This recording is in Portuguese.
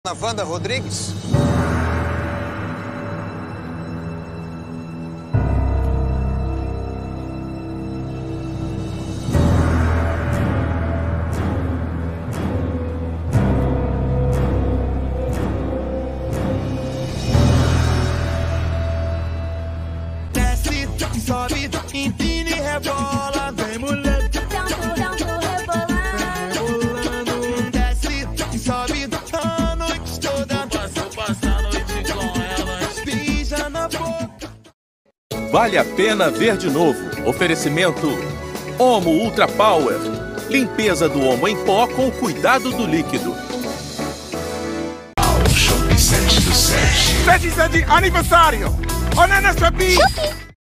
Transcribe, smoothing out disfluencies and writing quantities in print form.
Na Wanda Rodrigues? Desce, sobe, empina e rebola, vem mulher. Rebolando, desce, sobe a noite toda. Passa a noite com ela, beija na boca. Vale a pena ver de novo. Oferecimento Omo Ultra Power. Limpeza do omo em pó com o cuidado do líquido. Shopping 7 do 7. 7 aniversário! Olha nessa